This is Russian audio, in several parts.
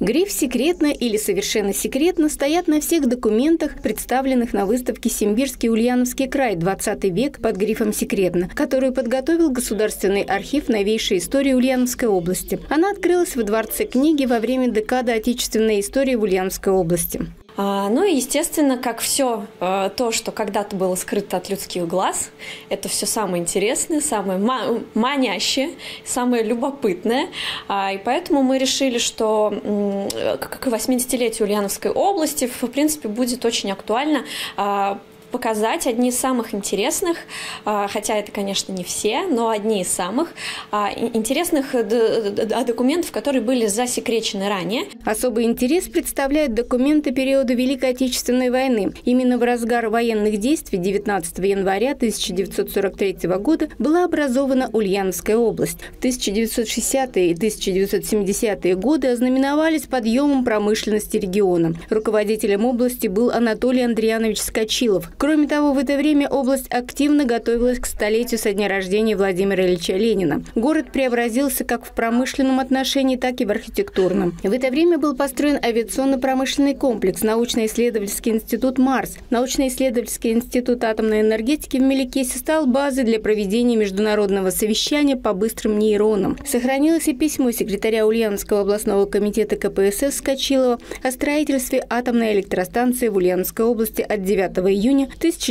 Гриф «Секретно» или «Совершенно секретно» стоят на всех документах, представленных на выставке «Симбирский Ульяновский край. 20 век» под грифом «Секретно», которую подготовил Государственный архив новейшей истории Ульяновской области. Она открылась в Дворце книги во время декады отечественной истории в Ульяновской области. Ну и, естественно, как все то, что когда-то было скрыто от людских глаз, это все самое интересное, самое манящее, самое любопытное. И поэтому мы решили, что к 80-летию Ульяновской области, в принципе, будет очень актуально показать одни из самых интересных, хотя это, конечно, не все, но одни из самых интересных документов, которые были засекречены ранее. Особый интерес представляют документы периода Великой Отечественной войны. Именно в разгар военных действий 19 января 1943 года была образована Ульяновская область. В 1960-е и 1970-е годы ознаменовались подъемом промышленности региона. Руководителем области был Анатолий Андрианович Скочилов. Кроме того, в это время область активно готовилась к столетию со дня рождения Владимира Ильича Ленина. Город преобразился как в промышленном отношении, так и в архитектурном. В это время был построен авиационно-промышленный комплекс, научно-исследовательский институт «Марс». Научно-исследовательский институт атомной энергетики в Меликесе стал базой для проведения международного совещания по быстрым нейронам. Сохранилось и письмо секретаря Ульяновского областного комитета КПСС Скочилова о строительстве атомной электростанции в Ульяновской области от 9 июня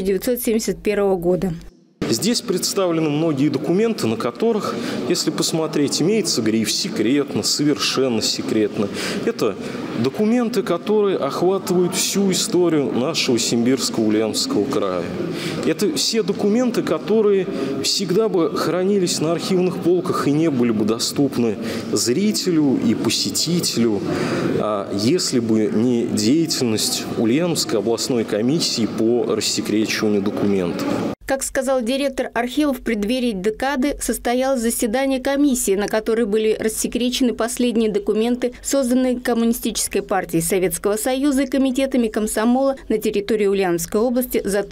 1971 года. Здесь представлены многие документы, на которых, если посмотреть, имеется гриф «Секретно», «Совершенно секретно». Это документы, которые охватывают всю историю нашего Симбирского Ульяновского края. Это все документы, которые всегда бы хранились на архивных полках и не были бы доступны зрителю и посетителю, если бы не деятельность Ульяновской областной комиссии по рассекречиванию документов. Как сказал директор архива, в преддверии декады состоялось заседание комиссии, на которой были рассекречены последние документы, созданные Коммунистической партией Советского Союза и комитетами комсомола на территории Ульяновской области за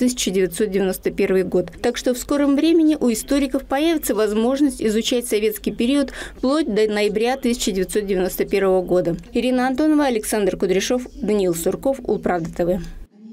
1991 год. Так что в скором времени у историков появится возможность изучать советский период вплоть до ноября 1991 года. Ирина Антонова, Александр Кудряшов, Даниил Сурков, Улправда ТВ.